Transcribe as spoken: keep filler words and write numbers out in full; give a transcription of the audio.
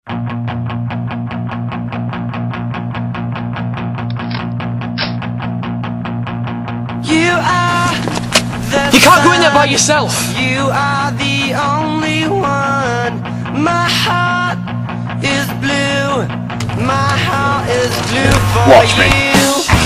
You are the You can't go in there by yourself. You are the only one. My heart is blue. My heart is blue for Watch me. you.